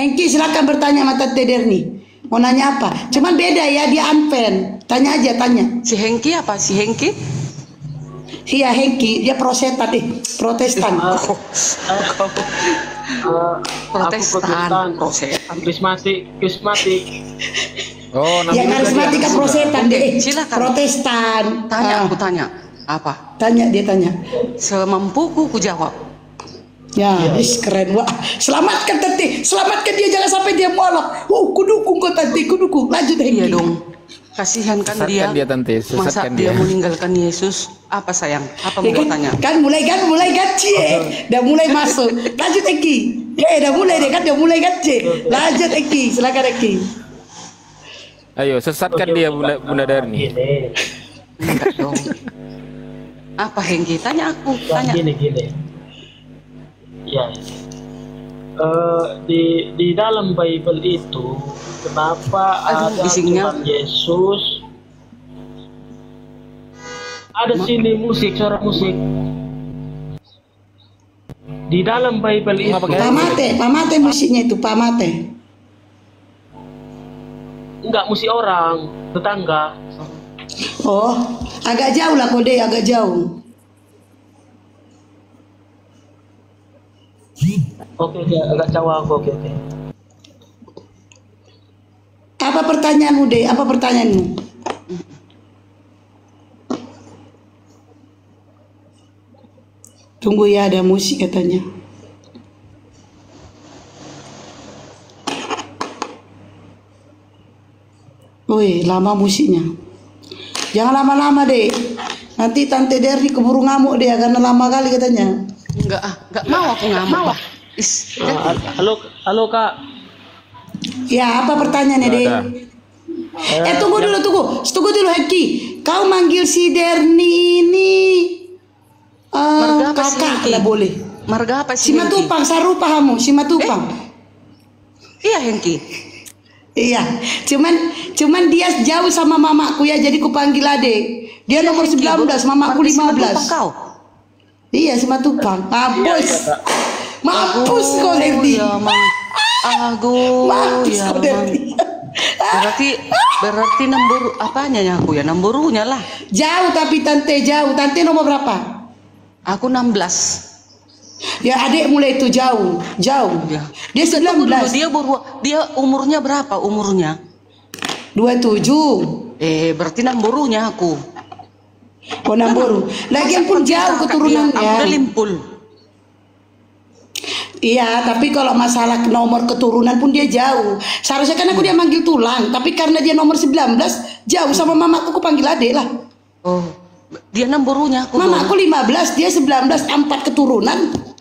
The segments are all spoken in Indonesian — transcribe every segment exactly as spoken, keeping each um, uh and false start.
Hengki silakan bertanya sama Tante Derni. Mau nanya apa? Cuman beda ya, dia unpen. Tanya aja, tanya. Si Hengki apa? Si Hengki? Iya Hengki, dia prosetan deh, Protestan. Uh, uh, Protestan, Protestan, Krismatik, Krismatik. Oh, yang karismatik kan prosetan deh, silakan. Protestan. Tanya, Ah. aku tanya. Apa? Tanya, dia tanya. Semampuku ku jawab. Ya, is keren wah. Selamatkan Tante, selamatkan dia jangan sampai dia mualaf. Uh, kudukung kok Tante, kudukung. Lanjut Hengki. Iya dong. Kasihan kan Sesatkan dia. dia, Tante. Masa Sesatkan dia dia. meninggalkan Yesus? Apa sayang? Apa Ya mau kan, tanya? kan mulai kan mulai kan cie, udah mulai masuk. Lanjut Hengki. Eh, udah mulai deh kan, udah mulai kan cie. Lanjut Hengki, silakan Hengki. Ayo, sesatkan Oke, dia oke, Bunda, Kak. Bunda Darni. Gini, Enggak dong. Apa Hengki? Tanya aku. ya, Tanya. gini, gini. Ya, Eh, di di dalam Bible itu kenapa Aduh, ada bisingnya. Tuhan Yesus? Ada sini musik, suara musik. Di dalam Bible itu Kenapa kayak- Pamate, pamate musiknya itu pamate. enggak musik orang, tetangga. Oh, agak jauh lah kode, agak jauh. Oke, oke, agak jauh aku, oke, oke. Apa pertanyaanmu deh? Apa pertanyaanmu? Tunggu ya, ada musik katanya. Woi, lama musiknya. Jangan lama-lama deh. Nanti Tante Derni keburu ngamuk deh karena lama kali katanya. Enggak ah, enggak mau aku ngamuk. Bah. Is, Ah, halo, halo Kak. Ya, apa pertanyaannya Nggak deh? ada. Eh tunggu dulu, tunggu, tunggu dulu Heki. Kau manggil si Derni ini eh, Marga apa sih, kakak Hengki? lah boleh. Marga apa Si sih Hengki? Matupang, sarupa kamu, si Matupang. Iya Hengki. Iya, cuman cuman dia jauh sama mamaku ya, jadi ku panggil ade. Dia nomor Hengki, sembilan belas, Bu. mamaku Marga si lima belas. Matupang kau. Iya, si Matupang. Mampus. Mampus kau Derni. Ya, Mang. Aduh, Mampus ya, kau Mang. Derni. Berarti berarti nombor apanya ya aku ya? Nomborunya lah. Jauh tapi Tante jauh. Tante nomor berapa? Aku enam belas. Ya adik mulai itu jauh, jauh. Ya. Dia sembilan Tunggu dulu, belas, dia baru dia umurnya berapa umurnya? dua puluh tujuh. Eh, berarti nomborunya aku. Oh Namboru. Lagian pun jauh Aku udah keturunannya. limpul. Iya, tapi kalau masalah nomor keturunan pun dia jauh. Seharusnya kan aku dia manggil tulang, tapi karena dia nomor sembilan belas, jauh sama mamaku aku panggil adik lah. Oh, dia nomborunya aku. Mama aku lima belas, dia sembilan belas, empat keturunan.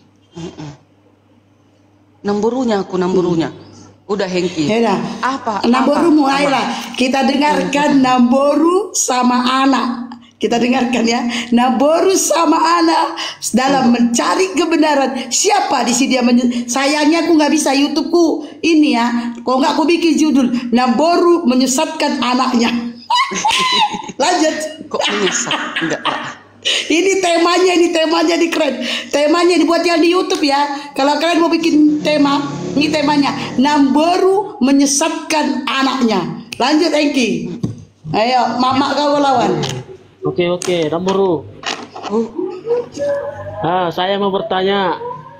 Nomborunya aku, nomborunya. Udah Hengki. Ya dah. Apa? Namboru apa? mulailah. Kita dengarkan Namboru sama anak. Kita dengarkan ya. Namboru sama anak dalam mencari kebenaran. Siapa di sini dia menye- sayangnya aku nggak bisa YouTubeku ini ya. Kalau nggak aku bikin judul Namboru menyesatkan anaknya. Lanjut. Kok menyesat? Enggak. Ini temanya, ini temanya di keren. Temanya dibuat yang di YouTube ya. Kalau kalian mau bikin tema, ini temanya Namboru menyesatkan anaknya. Lanjut Engki. Ayo, mama kau lawan. Oke, oke, Namboru. Oh, Ah, saya mau bertanya.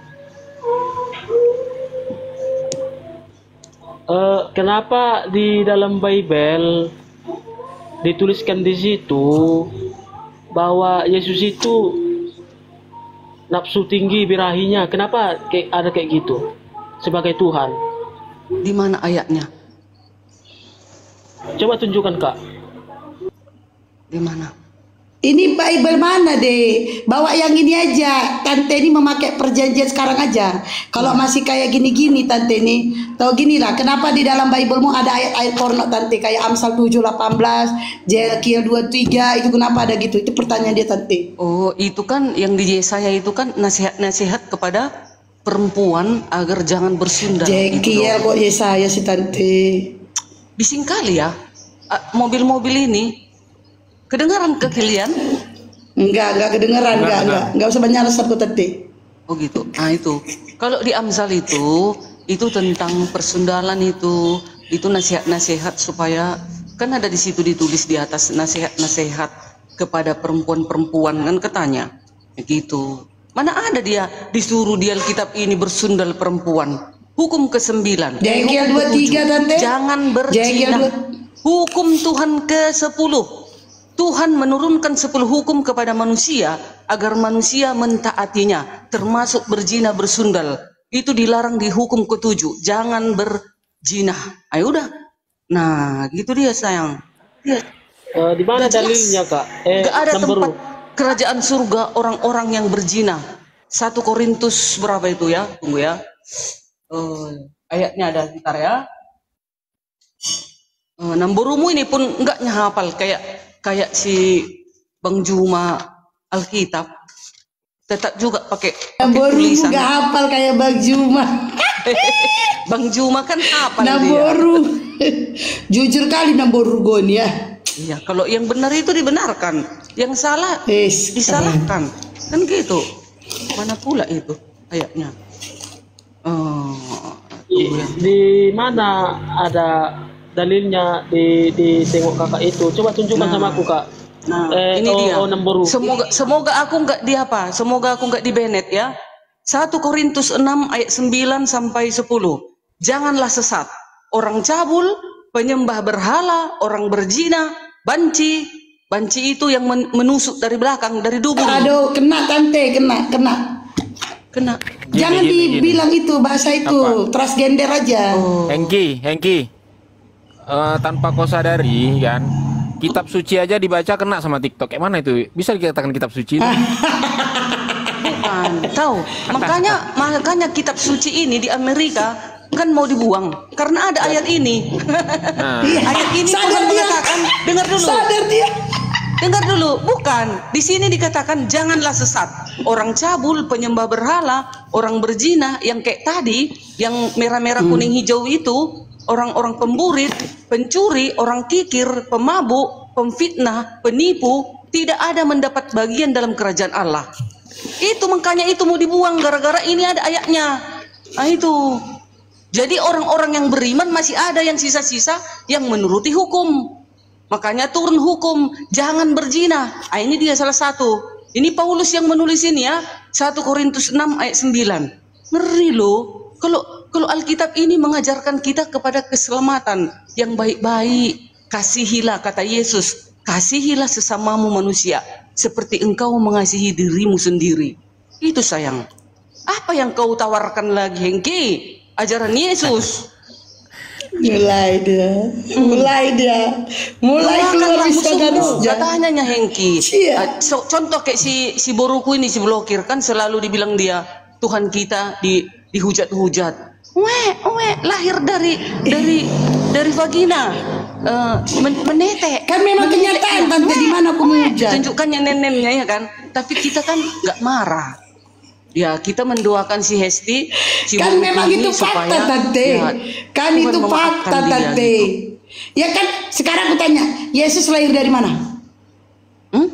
Eh, kenapa di dalam Bible dituliskan di situ bahwa Yesus itu nafsu tinggi birahinya? Kenapa kayak ada kayak gitu sebagai Tuhan? di mana ayatnya? Coba tunjukkan Kak. Di mana? Ini Bible mana deh? Bawa yang ini aja. Tante ini memakai perjanjian sekarang aja. Kalau masih kayak gini-gini Tante ini, tau gini lah. Kenapa di dalam Biblemu ada ayat-ayat porno Tante kayak Amsal tujuh delapan belas, Jelkiel dua puluh tiga, itu kenapa ada gitu? Itu pertanyaan dia Tante. Oh, itu kan yang di Yesaya itu kan nasihat-nasihat kepada perempuan agar jangan bersundal. Itu Jelkiel loh. kok Yesaya si Tante. Bising kali ya. Ah, mobil-mobil ini kedengaran ke kalian? Enggak, enggak kedengeran, enggak, enggak. Enggak usah banyak resep kok Tante. Oh gitu. Nah itu. Kalau di Amsal itu itu tentang persundalan itu, itu nasihat-nasihat supaya kan ada di situ ditulis di atas nasihat-nasihat kepada perempuan-perempuan kan katanya, begitu. Mana ada dia disuruh di Alkitab ini bersundal perempuan. Hukum kesembilan. Jengkel dua tiga tante. Jangan berzina. Hukum Tuhan ke sepuluh. Tuhan menurunkan sepuluh hukum kepada manusia agar manusia mentaatinya, termasuk berzina bersundal. Itu dilarang di hukum ketujuh, jangan berzina. Ayo udah. Nah, gitu dia sayang. Dia, Uh, di mana dalilnya kak? Eh, gak ada number tempat kerajaan surga orang-orang yang berzina. satu Korintus berapa itu ya? Tunggu ya. Uh, ayatnya ada sebentar ya. Uh, Namborumu ini pun enggak hafal kayak kayak si Bang Juma Alkitab. Tetap juga pakai Namboru tulisan. nggak hafal kayak Bang Juma. Bang Juma kan hafal dia. Namboru. Jujur kali Namboru gon ya. Iya, kalau yang benar itu dibenarkan, yang salah Yes, disalahkan, kan gitu. Mana pula itu ayatnya? Oh, di, di mana ada dalilnya di di tengok kakak itu? Coba tunjukkan Nah. sama aku kak. nah Eh, ini oh, dia. oh, Namboru. Semoga semoga aku nggak di apa? Semoga aku nggak di Bennett ya. satu Korintus enam ayat sembilan sampai sepuluh. Janganlah sesat. Orang cabul, penyembah berhala, orang berzina, banci. Banci itu yang men- menusuk dari belakang, dari dubur. Aduh, kena tante, kena, kena. Kena. Jangan Gini, gini, dibilang itu bahasa itu, transgender aja. Oh. Hengki, Hengki. Eh, tanpa kau sadari kan, kitab suci aja dibaca kena sama TikTok. Kayak mana itu? Bisa dikatakan kitab suci itu? Bukan, tahu. Makanya makanya kitab suci ini di Amerika kan mau dibuang karena ada ayat ini. Nah, Ayat ini Sadar Tuhan dia. mengatakan, dengar dulu. Sadar dia. Dengar dulu, bukan. Di sini dikatakan janganlah sesat. Orang cabul, penyembah berhala, orang berzina yang kayak tadi, yang merah-merah kuning hijau itu, orang-orang pemburit, pencuri, orang kikir, pemabuk, pemfitnah, penipu, tidak ada mendapat bagian dalam kerajaan Allah. Itu makanya itu mau dibuang gara-gara ini ada ayatnya. Nah itu. Jadi orang-orang yang beriman masih ada yang sisa-sisa yang menuruti hukum. Makanya turun hukum, jangan berzina. Ah, ini dia salah satu. Ini Paulus yang menulis ini ya, satu Korintus enam ayat sembilan. Ngeri loh. Kalau kalau Alkitab ini mengajarkan kita kepada keselamatan yang baik-baik. Kasihilah kata Yesus, kasihilah sesamamu manusia seperti engkau mengasihi dirimu sendiri. Itu sayang. Apa yang kau tawarkan lagi, Hengki? Ajaran Yesus. Mulai dia, mulai dia, mulai keluar bisa garisnya. Katanya Hengki. Iya. Uh, so, contoh kayak si si boruku ini si blokir kan selalu dibilang dia Tuhan kita di dihujat-hujat. Weh, weh, lahir dari dari dari vagina. Uh, men menetek. Kan memang Menetek. kenyataan tante, di mana aku menghujat? Tunjukkannya neneknya ya kan. Tapi kita kan nggak marah. Ya kita mendoakan si Hesti, si Kan Boruku memang ini itu fakta supaya, tante. ya, Kan Tuhan itu memaafkan fakta dia, tante. gitu. Ya kan sekarang aku tanya, Yesus lahir dari mana? Hmm?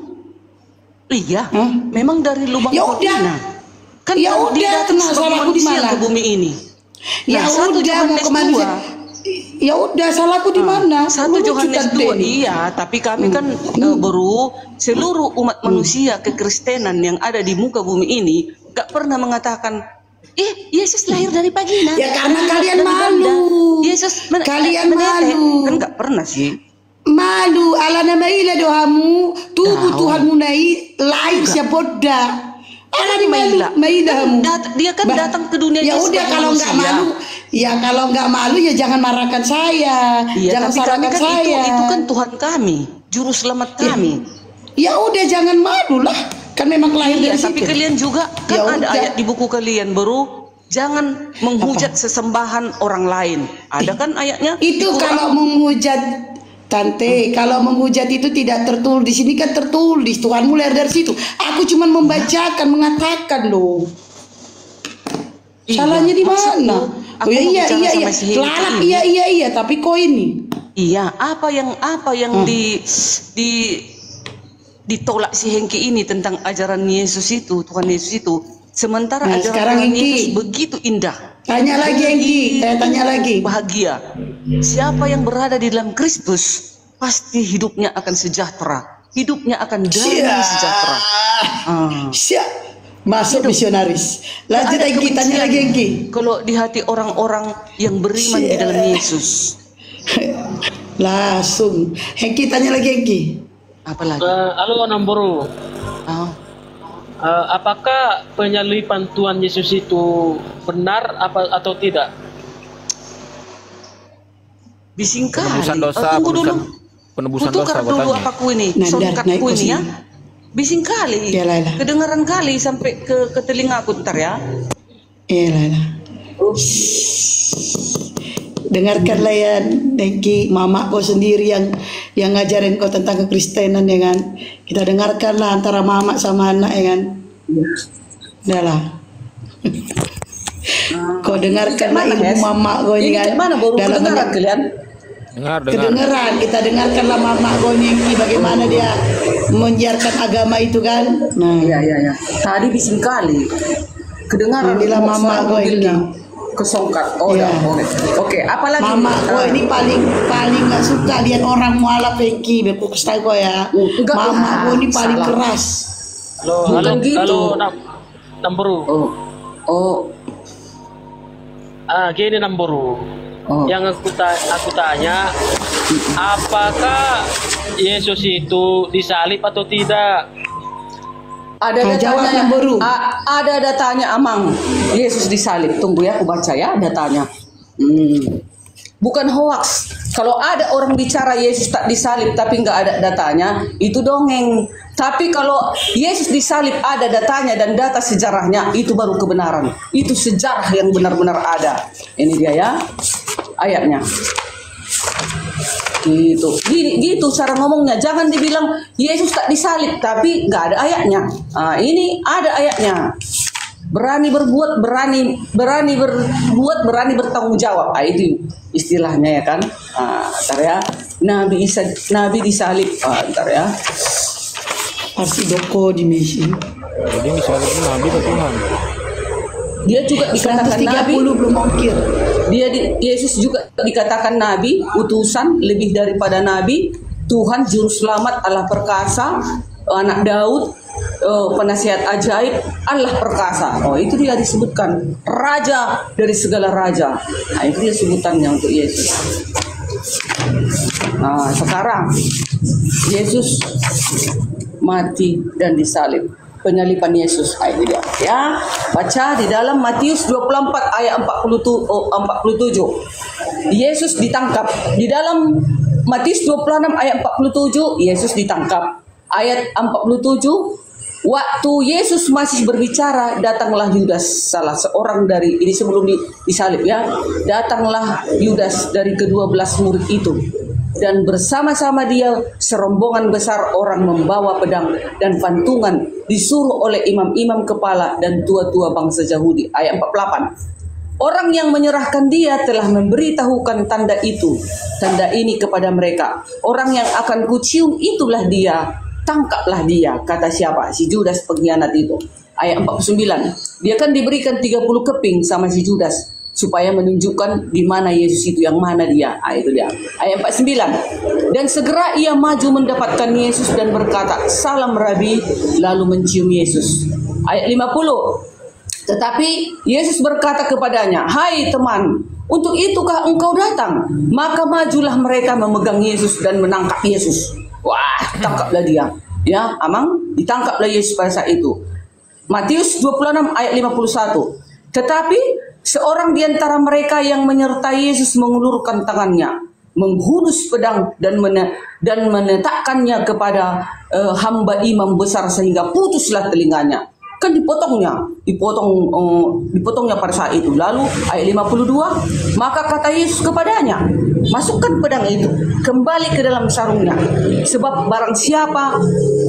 Iya, Hah? memang dari lubang Ya vagina. udah. Kan Ya dia udah, datang tenang, sebagai salahku di manusia mana? ke bumi ini. Ya Nah, satu udah mau Yohanes ke manusia. dua. Ya udah, salahku di mana? Satu Lucu, Yohanes Tante. dua, iya, tapi kami kan eh, baru seluruh umat manusia kekristenan yang ada di muka bumi ini gak pernah mengatakan, eh Yesus lahir dari vagina. Ya karena kalian Dari malu. banda. Yesus men- Kalian menetek. malu. Kan gak pernah sih. Malu ala nama ila doamu tubuh Tahu. Tuhan munai lain siapoda. Ala di malu Maila. maidamu. Dat- dia kan Ba- datang ke dunia Ya ini udah sebagai kalau nggak manusia. malu, ya kalau nggak malu ya jangan marahkan saya, Iya, jangan tapi kami salahkan kan saya. itu, itu kan Tuhan kami, juru selamat kami. Ya udah jangan malu lah, kan memang lahir Iya, dari tapi situ. kalian juga kan Ya ada udah. ayat di buku kalian baru, jangan menghujat sesembahan orang lain. Ada kan ayatnya? Itu Di Quran. kalau menghujat Tante, kalau menghujat itu tidak tertulis. Di sini kan tertulis Tuhanmu lahir dari situ. Aku cuma membacakan, mengatakan loh. Iya, Salahnya di maksudku, mana? aku Oh ya mau iya bicara iya iya. sama si Hengki Lalap ini. iya iya iya, tapi kok ini? Iya, apa yang apa yang Hmm. di di ditolak si Hengki ini tentang ajaran Yesus itu, Tuhan Yesus itu. Sementara Nah, ajaran sekarang Tuhan Hengki. Yesus begitu indah. Tanya lagi Engki, saya tanya lagi. Bahagia. Siapa yang berada di dalam Kristus pasti hidupnya akan sejahtera. Hidupnya akan damai sejahtera. Ah. Siap. Masuk misionaris. Lanjut Ada Engki, tanya kebencian lagi Engki. kalau di hati orang-orang yang beriman di dalam Yesus. Langsung. Engki tanya lagi Engki. Apalagi? Eh, halo Namburu. Ah. Eh, apakah penyaliban Tuhan Yesus itu benar apa atau tidak? Bising kali. Penebusan dosa, Oh, tunggu dulu. penebusan, penebusan dosa Kutukar gua dulu tanya. apaku ini. Nandar, Shortcutku naik ini posisi. ya. Bising kali. Ya, Laila. Kedengaran kali sampai ke, ke telingaku ntar ya. Eh Lala. Dengarkanlah ya Engki, mama kau sendiri yang yang ngajarin kau tentang kekristenan ya kan. Kita dengarkanlah antara mama sama anak ya kan. Udah lah. Kau dengarkanlah Mana, ilmu Hes? mama kau ini Ini kan. kayak mana baru Dalam kedengaran menyak- kalian? Dengar, dengar. Kedengeran, kita dengarkanlah mama kau ini Engki, bagaimana dia menyiarkan agama itu kan. Nah, Iya, iya, iya. Tadi bising kali. Kedengaran Inilah suara mama gue mobilnya. ini. Kesongkat. Oh, Iya. ya. Oke. Oke, apalagi? mama kau Ah. ini paling paling nggak suka lihat orang mualaf Engki, beku kestai kau ya. Oh, enggak Mama lah, kau ini paling salah. keras. Halo, Bukan halo, gitu. halo Nam- Namburu. Oh. Oh. Ah, gini Namburu. Oh. Yang aku, ta- aku tanya, apakah Yesus itu disalib atau tidak? Ada Ah, jawab datanya. yang baru. A- ada datanya Amang. Yesus disalib. Tunggu ya, aku baca ya datanya. Hmm. Bukan hoax. Kalau ada orang bicara Yesus tak disalib tapi nggak ada datanya, itu dongeng. Tapi kalau Yesus disalib ada datanya dan data sejarahnya, itu baru kebenaran. Itu sejarah yang benar-benar ada. Ini dia ya ayatnya. Gitu, gini, gitu cara ngomongnya. Jangan dibilang Yesus tak disalib tapi nggak ada ayatnya. Nah, ini ada ayatnya. Berani berbuat, berani berani berbuat, berani bertanggung jawab. Ah, itu istilahnya ya kan. Ah, ntar ya. Nabi Isa, Nabi disalib. Ah, ntar ya. Pasti doko di misi. Jadi misalnya itu Nabi atau Tuhan? Dia juga dikatakan Nabi. seratus tiga puluh belum ongkir. Dia di, Yesus juga dikatakan Nabi, utusan lebih daripada Nabi, Tuhan Juru Selamat, Allah perkasa, anak Daud, eh, penasihat ajaib, Allah perkasa. Oh, itu dia disebutkan Raja dari segala raja. Nah, itu dia sebutannya untuk Yesus. Nah, sekarang Yesus mati dan disalib. Penyaliban Yesus. Ah, ini dia. Ya, baca di dalam Matius dua puluh empat ayat empat puluh tujuh. Yesus ditangkap. Di dalam Matius dua puluh enam ayat empat puluh tujuh, Yesus ditangkap. Ayat empat puluh tujuh, waktu Yesus masih berbicara, datanglah Yudas, salah seorang dari, ini sebelum di- disalib ya. Datanglah Yudas dari kedua belas murid itu. Dan bersama-sama dia serombongan besar orang membawa pedang dan pantungan, disuruh oleh imam-imam kepala dan tua-tua bangsa Yahudi. Ayat empat puluh delapan. Orang yang menyerahkan dia telah memberitahukan tanda itu, tanda ini kepada mereka. Orang yang akan kucium itulah dia, tangkaplah dia. Kata siapa? Si Judas pengkhianat itu. Ayat empat puluh sembilan. Dia kan diberikan tiga puluh keping sama si Judas, supaya menunjukkan di mana Yesus itu, yang mana dia. Ah, itu dia. Ayat empat puluh sembilan. Dan segera ia maju mendapatkan Yesus dan berkata, "Salam Rabi," lalu mencium Yesus. Ayat lima puluh. Tetapi Yesus berkata kepadanya, "Hai teman, untuk itukah engkau datang?" Maka majulah mereka memegang Yesus dan menangkap Yesus. Wah, tangkaplah dia. Ya, Amang, ditangkaplah Yesus pada saat itu. Matius dua puluh enam ayat lima puluh satu. Tetapi seorang di antara mereka yang menyertai Yesus mengulurkan tangannya, menghunus pedang dan mene, dan menetakkannya kepada uh, hamba imam besar sehingga putuslah telinganya. Kan dipotongnya, dipotong uh, dipotongnya pada saat itu. Lalu ayat lima puluh dua, maka kata Yesus kepadanya, "Masukkan pedang itu kembali ke dalam sarungnya, sebab barang siapa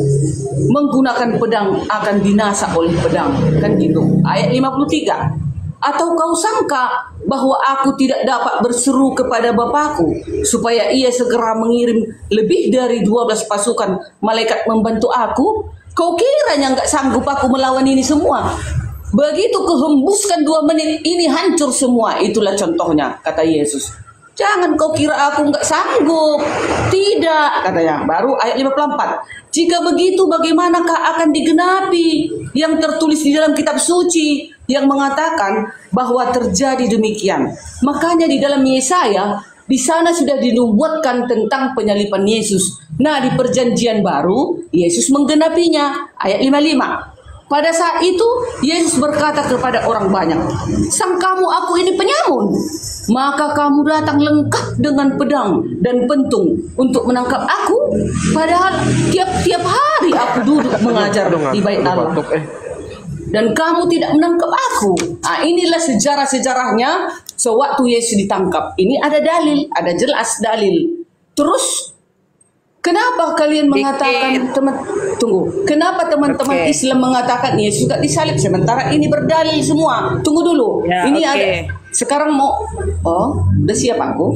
menggunakan pedang akan binasa oleh pedang." Kan gitu. Ayat lima puluh tiga. Atau kau sangka bahwa aku tidak dapat berseru kepada Bapakku supaya ia segera mengirim lebih dari dua belas pasukan malaikat membantu aku? Kau kiranya nggak sanggup aku melawan ini semua? Begitu kehembuskan dua menit ini hancur semua. Itulah contohnya, kata Yesus. Jangan kau kira aku nggak sanggup. Tidak, katanya. Baru ayat lima puluh empat. Jika begitu bagaimanakah akan digenapi yang tertulis di dalam kitab suci yang mengatakan bahwa terjadi demikian. Makanya di dalam Yesaya di sana sudah dinubuatkan tentang penyalipan Yesus. Nah, di perjanjian baru Yesus menggenapinya. Ayat lima puluh lima. Pada saat itu Yesus berkata kepada orang banyak, "Sang kamu aku ini penyamun, maka kamu datang lengkap dengan pedang dan pentung untuk menangkap aku, padahal tiap-tiap hari aku duduk mengajar di bait Allah. Dan kamu tidak menangkap aku." Nah, inilah sejarah-sejarahnya sewaktu Yesus ditangkap. Ini ada dalil, ada jelas dalil. Terus kenapa kalian mengatakan teman tunggu? Kenapa teman-teman Okay. Islam mengatakan Yesus juga disalib sementara ini berdalil semua? Tunggu dulu. Ya, ini okay. ada sekarang mau oh, udah siap aku?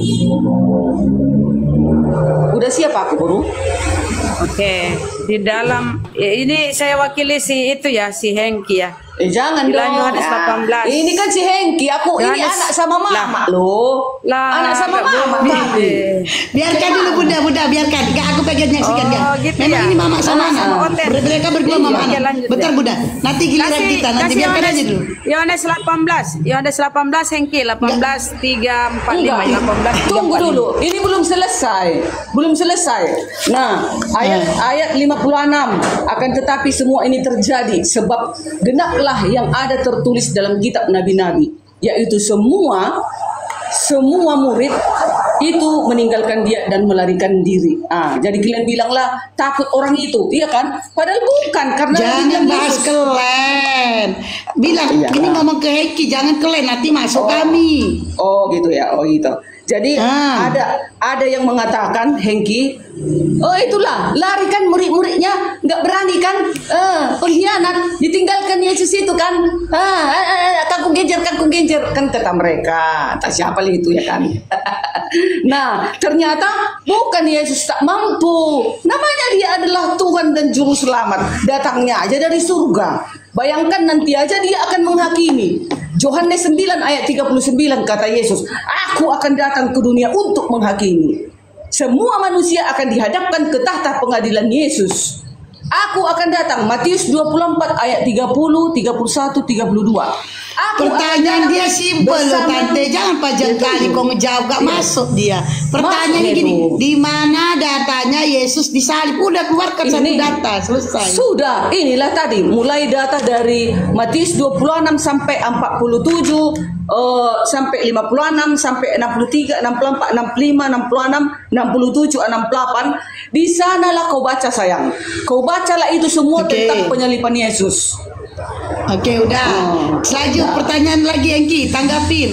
Udah siap aku, Guru? Oke, di dalam ya, ini saya wakili si itu ya, si Hengki ya. Eh jangan Di dong. Yohanes delapan belas. Ini kan si Hengki, aku ini Yohanes- anak sama mama Lah. loh. Lah, anak sama nggak mama boleh. tadi. Biarkan dulu bunda, bunda biarkan. Gak aku pengen nyaksikan Oh, ya. gitu Memang ya? ini mama sama Sama anak. konten. Ber- Mereka berdua Iya, mama oke, anak. lanjut Bentar ya. bunda. Nanti giliran kita. Nanti biarkan Yohanes, aja dulu. Yohanes delapan belas, Yohanes delapan belas Hengki delapan belas tiga empat lima Enggak, delapan belas tiga tunggu empat lima. dulu. Ini belum selesai. Belum selesai. Nah, ayat ayat lima puluh enam, akan tetapi semua ini terjadi sebab genaplah yang ada tertulis dalam kitab nabi-nabi, yaitu semua semua murid itu meninggalkan dia dan melarikan diri. Ah, jadi kalian bilanglah takut orang itu, iya kan? Padahal bukan, karena Jangan dibilang bahas Yesus. kelen. Bilang Iya. ini ngomong ke Heki, jangan kelen nanti masuk Oh. kami. Oh gitu ya, oh gitu. Jadi Ah. ada ada yang mengatakan Hengki, oh itulah larikan murid-muridnya, nggak berani kan, eh, pengkhianat, ditinggalkan Yesus itu kan, ah, eh, eh, kangkung genjer, kangkung genjer kan kata mereka, tak siapa lagi itu ya kan. Nah ternyata bukan Yesus tak mampu, namanya dia adalah Tuhan dan Juru Selamat, datangnya aja dari surga. Bayangkan nanti aja dia akan menghakimi. Yohanes sembilan ayat tiga puluh sembilan kata Yesus, "Aku akan datang ke dunia untuk menghakimi. Semua manusia akan dihadapkan ke tahta pengadilan Yesus. Aku akan datang." Matius dua puluh empat ayat tiga puluh, tiga puluh satu, tiga puluh dua. Aku Pertanyaan akan dia datang simpel loh bersama- tante, jangan panjang Betul. kali kau ngejawab gak Iya. masuk dia. Pertanyaannya Masuk, gini, Ibu. di mana datanya Yesus disalib? Udah keluarkan satu Ini. data, selesai. Sudah, inilah tadi mulai data dari Matius dua puluh enam sampai empat puluh tujuh, eh, sampai lima puluh enam, sampai enam puluh tiga, enam puluh empat, enam puluh lima, enam puluh enam, enam puluh tujuh, enam puluh delapan. Di sanalah kau baca sayang. Kau bacalah itu semua Oke. tentang penyalipan Yesus. Oke udah. Oh. Selanjutnya pertanyaan lagi Engki, tanggapin.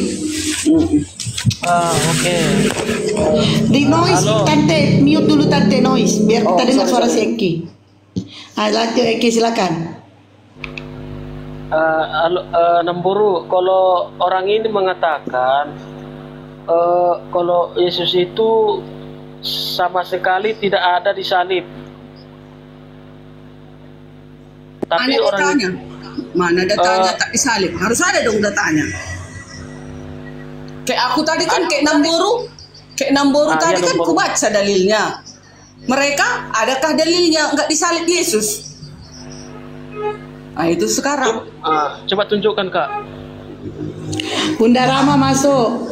Ah, oke. Di noise Halo. tante, mute dulu tante noise, biar Oh, kita dengar sorry, suara sorry. si Engki. Ah, lanjut Engki silakan. Eh, alo- eh, Namburu, kalau orang ini mengatakan eh, kalau Yesus itu sama sekali tidak ada di salib. Tapi Mana orang datanya? Mana datanya Eh. tak disalib? Harus ada dong datanya. Kayak aku tadi kan kayak Namboru, kayak Namboru Ah, tadi iya, kan Namboru. ku baca dalilnya. Mereka adakah dalilnya nggak disalib Yesus? Nah itu sekarang. ah, coba tunjukkan Kak. Bunda Rama masuk.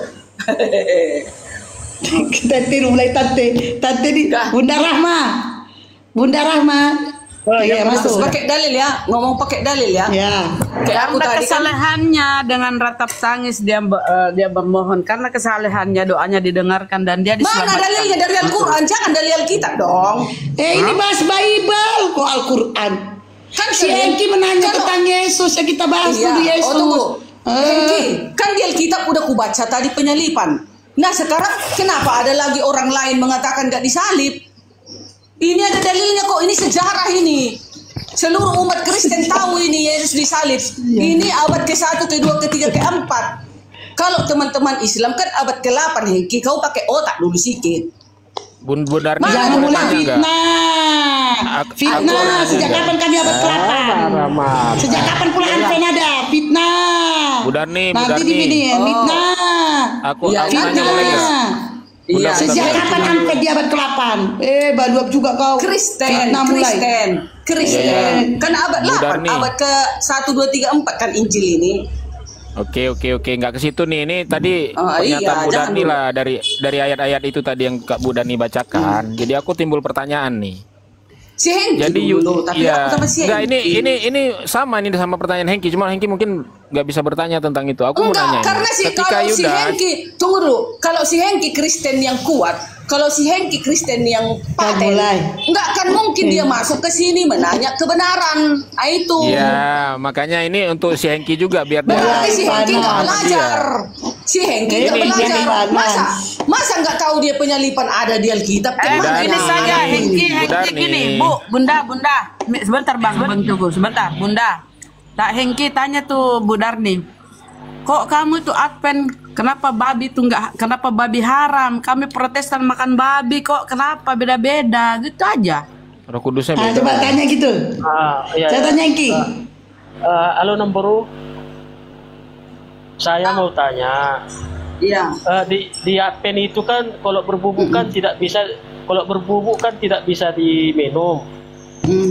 Tante mulai tante, tante di Dah. Bunda Rahma, Bunda Rahma. Oh, iya ya, Harus masuk. pakai dalil ya, ngomong pakai dalil ya. Ya. Kayak aku Karena tadi kan. kesalahannya dengan ratap tangis dia eh, dia bermohon karena kesalahannya doanya didengarkan dan dia Mana diselamatkan. dalilnya dari Al-Quran? Jangan dari Alkitab dong. Eh ini bahas Bible kok Al-Quran. Kan Si kalian- Engki menanya kalau- tentang Yesus ya kita bahas Iya. dulu Yesus. Oh tunggu. Eh, Hengki, kan di Alkitab udah kubaca tadi penyalipan. Nah sekarang kenapa ada lagi orang lain mengatakan gak disalib? Ini ada dalilnya kok. Ini sejarah ini. Seluruh umat Kristen tahu ini Yesus disalib. Ini abad ke satu, ke dua, ke tiga, ke empat. Kalau teman-teman Islam kan abad ke delapan, Hengki, kau pakai otak dulu sedikit. Bun Bun Darni, Mana jangan boleh mulai tanya nggak? fitnah. Aku- Fitnah. aku- Sejak kapan kami abad ke delapan? Rahmat. Sejak kapan pula Advent ada? fitnah. Bu Darni, Bu Nanti Darni. di sini ya, Oh. fitnah. Aku Iya, aku nanya Fitnah. boleh nggak? Iya, Bunda, Sejak bentar, kapan sampai di abad ke delapan? Eh, baluap juga kau. Kristen, Fitnah mulai. Kristen, Kristen. Kan abad Bu delapan, Darni. abad ke satu, dua, tiga, empat kan Injil ini. Oke oke oke nggak ke situ nih. Ini tadi Oh, pernyataan iya, Bu jangan Darni dulu. lah dari dari ayat-ayat itu tadi yang Kak Bu Darni bacakan. Jadi aku timbul pertanyaan nih. Si Hengki Jadi dulu, you, tapi ya, aku sama si enggak, ini Hengki. ini ini sama nih sama pertanyaan Hengki. Cuma Hengki mungkin nggak bisa bertanya tentang itu. Aku mau Enggak, nanya. karena ini. si Ketika kalau si Yudas, Hengki, tunggu dulu, kalau si Hengki Kristen yang kuat, kalau si Hengki Kristen yang paten, mulai. enggak akan mungkin dia masuk ke sini menanya kebenaran. Ah, itu. ya makanya ini untuk si Hengki juga biar dia Berarti si Hengki nggak panas. belajar. Si Hengki Ini nggak dia belajar. panas. Masa masa nggak tahu dia penyalipan ada di Alkitab? Kan Eh, Bu Darni. makanya. gini saja, Hengki, Bu Hengki Darni. gini, Bu, Bunda, Bunda, Mi- sebentar bang, bang tunggu, sebentar, Bunda. Tak Hengki tanya tuh Bu Darni, kok kamu tuh Advent, kenapa babi tuh nggak, kenapa babi haram? Kami Protestan makan babi kok, kenapa beda-beda? Gitu aja. Roh Kudusnya Ah, beda. coba tanya gitu. Ah, iya, Saya iya. tanya Ki. Eh, halo Namboru, saya mau tanya. Iya. Eh, di di Advent itu kan kalau berbubuk kan tidak bisa, kalau berbubuk kan tidak bisa diminum. Hmm,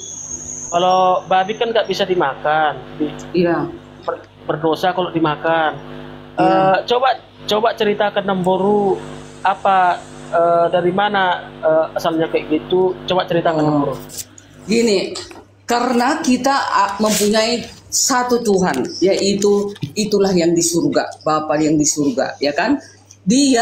Kalau babi kan nggak bisa dimakan, Di- iya. ber- berdosa kalau dimakan. Eh, coba coba ceritakan Namboru apa, eh, dari mana eh, asalnya kayak gitu. Coba ceritakan Oh. Namboru. Gini, karena kita ah, mempunyai satu Tuhan, yaitu itulah yang di surga, Bapa yang di surga, ya kan? Dia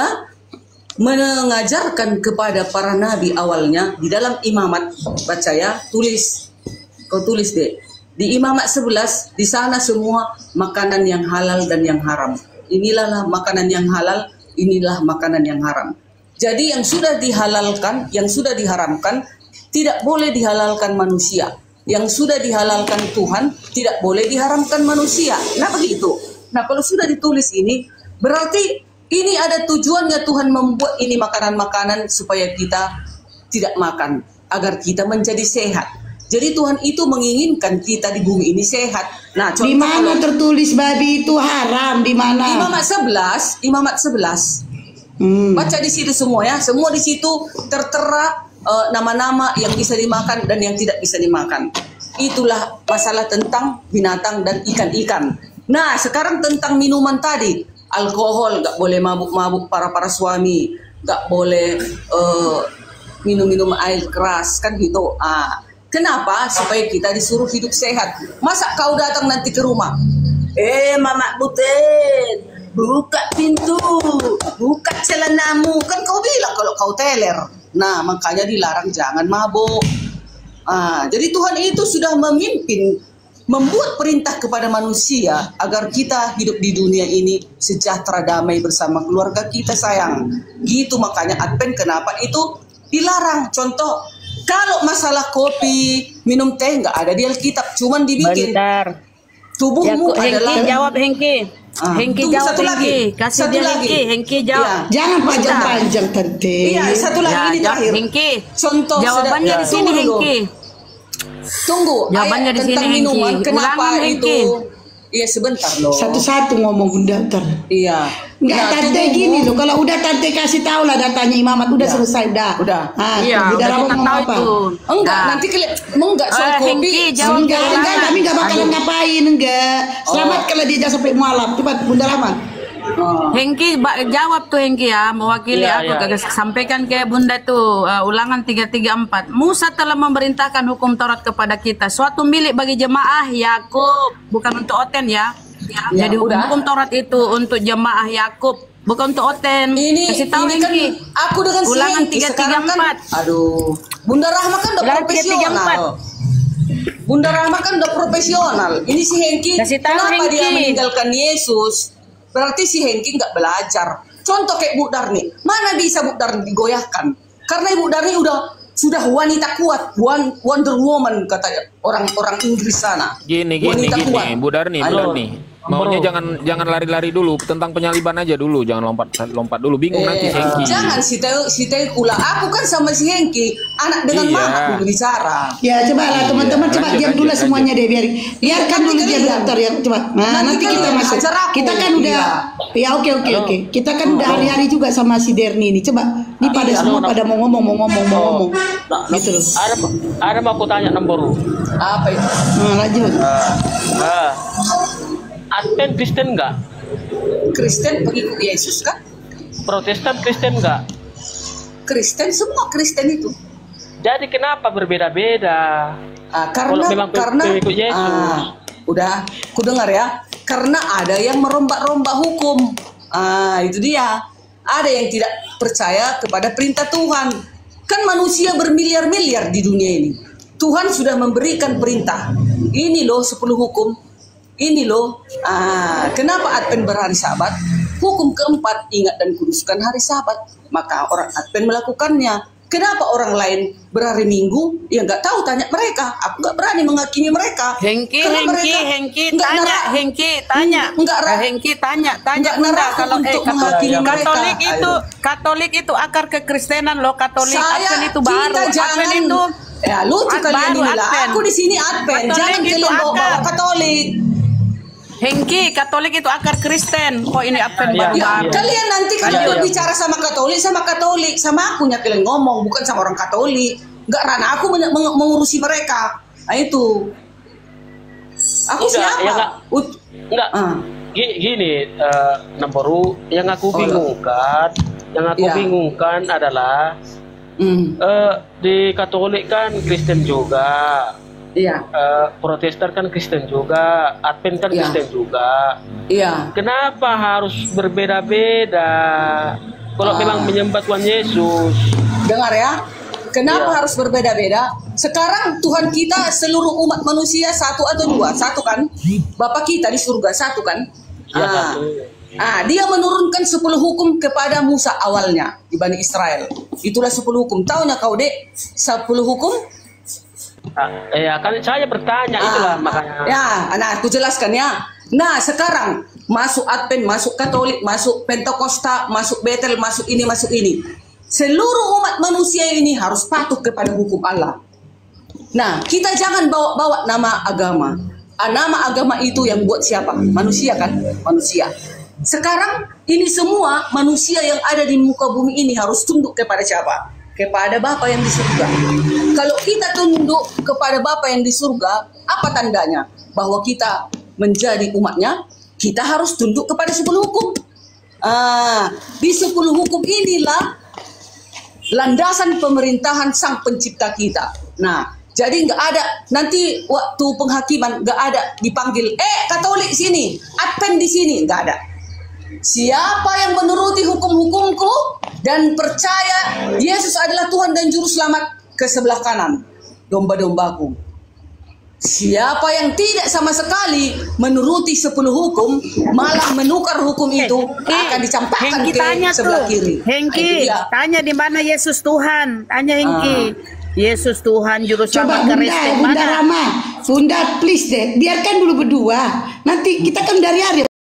mengajarkan kepada para nabi awalnya di dalam Imamat, baca ya, tulis, kau tulis deh. Di Imamat sebelas, di sana semua makanan yang halal dan yang haram. Inilah lah makanan yang halal, inilah makanan yang haram. Jadi yang sudah dihalalkan, yang sudah diharamkan, tidak boleh dihalalkan manusia. Yang sudah dihalalkan Tuhan, tidak boleh diharamkan manusia. Nah begitu. Nah kalau sudah ditulis ini, berarti ini ada tujuannya Tuhan membuat ini makanan-makanan supaya kita tidak makan, agar kita menjadi sehat. Jadi Tuhan itu menginginkan kita di bumi ini sehat. Nah contoh Di mana kalau tertulis babi itu haram? Di mana? Imamat sebelas, Imamat sebelas. Hmm. Baca di situ semua ya, semua di situ tertera eh, nama-nama yang bisa dimakan dan yang tidak bisa dimakan. Itulah masalah tentang binatang dan ikan-ikan. Nah, sekarang tentang minuman tadi, alkohol nggak boleh mabuk-mabuk para para suami, nggak boleh eh, minum-minum air keras kan gitu. Ah, kenapa? Supaya kita disuruh hidup sehat. Masa kau datang nanti ke rumah? Eh, Mama Butet, buka pintu, buka celanamu. Kan kau bilang kalau kau teler. Nah, makanya dilarang jangan mabuk. Ah, jadi Tuhan itu sudah memimpin, membuat perintah kepada manusia agar kita hidup di dunia ini sejahtera damai bersama keluarga kita sayang. Gitu makanya Advent kenapa itu dilarang. Contoh, kalau masalah kopi, minum teh nggak ada di Alkitab, cuman dibikin. Bentar. Tubuhmu Ya, adalah. Hengki jawab Hengki. Ah, Hengki tunggu, jawab satu lagi. Hengki. Kasih Satu dia lagi. Hengki. Hengki jawab. Iya. Jangan panjang-panjang tante. Iya, satu lagi Ya, ini jawab terakhir. Hengki. Contoh Jawabannya sudah- di sini Tunggu dulu. Hengki. Tunggu, Jawabannya ayat di tentang sini, minuman, Hengki. kenapa Ulangan, itu? Hengki. Iya sebentar loh. Satu-satu ngomong bunda ter. Iya. Enggak Nah, tante tubuhmu- gini loh. Kalau udah tante kasih tahu lah datanya Imamat udah Ya. selesai udah. Udah. Ah, Iya, bunda udah Rama kita mau tahu apa? itu. Enggak, Nah. nanti kalian enggak soal Eh, kopi. Hengki, jawab Enggak, ulangan. enggak, kami enggak bakalan Aduh. ngapain enggak. Selamat kalau dia jangan sampai mualaf. Cepat bunda Rama. Oh. Hengki ba- jawab tuh Hengki ya, mewakili Iya, aku iya. kagak sampaikan ke Bunda tuh uh, ulangan tiga tiga empat. Musa telah memerintahkan hukum Taurat kepada kita, suatu milik bagi jemaah Yakub, bukan untuk Oten ya. Ya, Jadi hukum, udah. hukum Taurat itu untuk jemaah Yakub, bukan untuk Oten. Ini Kasih tahu ini kan Hengki. aku dengan si Ulangan Hengki tiga, sekarang tiga, kan. empat. Aduh. Bunda Rahma kan udah Ulangan tiga, tiga, empat. profesional. Bunda Rahma kan udah profesional. Ini si Hengki, Kasih tahu, kenapa dia Hengki. meninggalkan Yesus? Berarti si Hengki nggak belajar. Contoh kayak Bu Darni, mana bisa Bu Darni digoyahkan? Karena Ibu Darni udah sudah wanita kuat, one, Wonder Woman kata orang-orang Inggris sana. Gini gini Wanita gini, kuat. Bu Darni, Bu Ayo. Darni. Maunya jangan jangan lari-lari dulu tentang penyaliban aja dulu, jangan lompat lompat dulu, bingung Eh, nanti si Hengki. Jangan si Teo, si Teo kula. Aku kan sama si Hengki, anak dengan Iya. mama aku bicara. Ya coba lah teman-teman, coba lanjut, diam lanjut, dulu lanjut. semuanya deh, biar biarkan Nanti dulu dia kalian. beratur ya, coba. Nah Nanti nanti kita kalian, masuk. acara aku. Kita kan udah, ya oke oke Halo. oke. Kita kan udah hari-hari juga sama si Derni ini. Coba, ini pada Iya. semua Halo, pada mau ngomong mau ngomong mau Oh, ngomong, nah, nah, gitu loh. Ada ada mau aku tanya Namboru. Apa itu? Nah lanjut. Ah, Advent Kristen enggak? Kristen pengikut Yesus kan? Protestan Kristen enggak? Kristen, semua Kristen itu. Jadi kenapa berbeda-beda? Ah, Kalau karena memang pe- karena pengikut Yesus. ah, udah ku dengar ya, karena ada yang merombak-rombak hukum. Ah, itu dia. Ada yang tidak percaya kepada perintah Tuhan. Kan manusia bermiliar-miliar di dunia ini. Tuhan sudah memberikan perintah. Ini loh sepuluh hukum. Ini loh. Ah, kenapa Advent berhari Sabat? Hukum keempat, ingat dan kuduskan hari Sabat. Maka orang Advent melakukannya. Kenapa orang lain berhari Minggu? Ya nggak tahu, tanya mereka. Aku nggak berani menghakimi mereka. Hengki, Karena Hengki, mereka Hengki, nggak tanya, nara- Hengki, tanya, Enggak, Ra. Eh, Hengki, tanya, tanya, Nggak enggak, naraku kalau eh, untuk Katolik, menghakimi mereka. Katolik itu, Ayo. Katolik itu akar kekristenan loh, Katolik, Saya Advent itu baru, kita jangan Advent itu, ya lucu Ad- kalian baru ini lah. Advent. Aku di sini Advent, Katolik jangan itu kalian bawa, bawa akar. Katolik. Hengki, Katolik itu akar Kristen, kok ini Advent Iya, Ya, baru-baru. kalian nanti kalau Iya, iya. berbicara sama Katolik, sama Katolik, sama aku nya kalian ngomong, bukan sama orang Katolik. Enggak, Rana, aku men- meng- mengurusi mereka. Nah itu. Aku Enggak, siapa? ya enggak. Ut- Enggak. Ah. Gi- Gini, eh, Namboru, yang aku Oh, bingungkan, yang aku Iya. bingungkan adalah Hmm, eh, di Katolik kan Kristen juga, iya, eh, Protestan kan Kristen juga, Advent kan Iya. Kristen juga. iya. Kenapa harus berbeda-beda? Kalau Ah. memang menyembah Tuhan Yesus, Dengar ya. Kenapa Iya. harus berbeda-beda? Sekarang Tuhan kita seluruh umat manusia satu atau dua? Satu kan? Bapak kita di surga satu kan? Ya, Ah. satu. Ah, dia menurunkan sepuluh hukum kepada Musa awalnya di Bani Israel. Itulah sepuluh hukum. Tahu nggak kau dek? Sepuluh hukum? ah, ya kan saya bertanya itulah Ah, makanya. Ya, nah aku jelaskan ya. Nah sekarang masuk Advent, masuk Katolik, masuk Pentakosta, masuk Betel, masuk ini, masuk ini. Seluruh umat manusia ini harus patuh kepada hukum Allah. Nah, kita jangan bawa-bawa nama agama. Ah, nama agama itu yang buat siapa? Manusia kan? Manusia. Sekarang ini semua manusia yang ada di muka bumi ini harus tunduk kepada siapa? Kepada Bapa yang di surga. Kalau kita tunduk kepada Bapa yang di surga, apa tandanya? Bahwa kita menjadi umatnya, kita harus tunduk kepada sepuluh hukum. Ah, di sepuluh hukum inilah landasan pemerintahan sang pencipta kita. Nah, jadi nggak ada nanti waktu penghakiman nggak ada dipanggil, eh Katolik sini, Advent di sini, nggak ada. Siapa yang menuruti hukum-hukumku dan percaya Yesus adalah Tuhan dan Juru Selamat, ke sebelah kanan domba-dombaku. Siapa yang tidak sama sekali menuruti sepuluh hukum, malah menukar hukum itu, akan dicampakkan Hengki ke tanya sebelah tuh. kiri. Nah, Hengki, itu dia. tanya di mana Yesus Tuhan. Tanya Hengki. Yesus Tuhan juru Coba selamat Bunda, Kristen Bunda mana? Rama, Bunda please deh, biarkan dulu berdua. Nanti kita kan dari hari